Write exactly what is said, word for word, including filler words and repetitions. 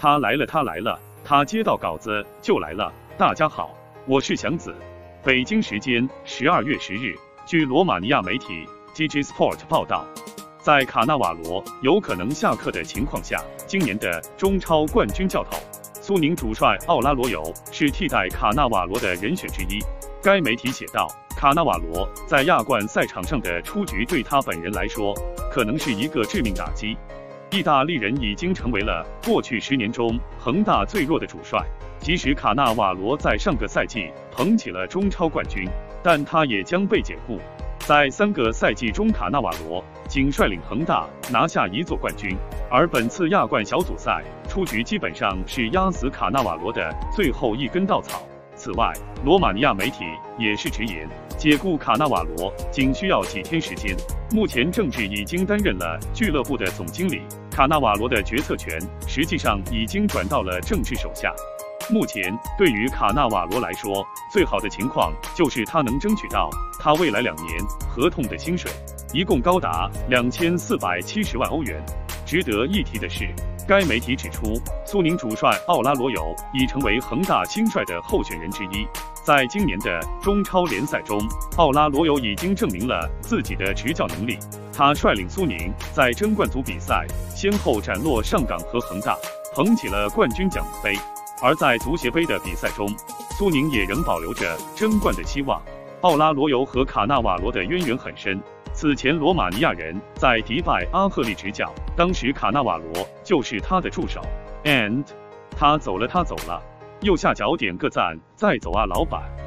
他来了，他来了，他接到稿子就来了。大家好，我是祥子。北京时间十二月十日，据罗马尼亚媒体 G G Sport 报道，在卡纳瓦罗有可能下课的情况下，今年的中超冠军教头苏宁主帅奥拉罗尤是替代卡纳瓦罗的人选之一。该媒体写道，卡纳瓦罗在亚冠赛场上的出局对他本人来说，可能是一个致命打击。意大利人已经成为了过去十年中恒大最弱的主帅。即使卡纳瓦罗在上个赛季捧起了中超冠军，但他也将被解雇。在三个赛季中，卡纳瓦罗仅率领恒大拿下一座冠军，而本次亚冠小组赛出局基本上是压死卡纳瓦罗的最后一根稻草。此外，罗马尼亚媒体也是直言，解雇卡纳瓦罗仅需要几天时间。目前郑智已经担任了俱乐部的总经理，卡纳瓦罗的决策权实际上已经转到了郑智手下。目前对于卡纳瓦罗来说，最好的情况就是他能争取到他未来两年合同的薪水，一共高达两千四百七十万欧元。值得一提的是，该媒体指出，苏宁主帅奥拉罗尤已成为恒大新帅的候选人之一。在今年的中超联赛中，奥拉罗尤已经证明了自己的执教能力。他率领苏宁在争冠组比赛先后斩落上港和恒大，捧起了冠军奖杯。而在足协杯的比赛中，苏宁也仍保留着争冠的希望。奥拉罗尤和卡纳瓦罗的渊源很深。此前罗马尼亚人在迪拜阿赫利执教，当时卡纳瓦罗就是他的助手。And 他走了，他走了。右下角点个赞，再走啊，老板。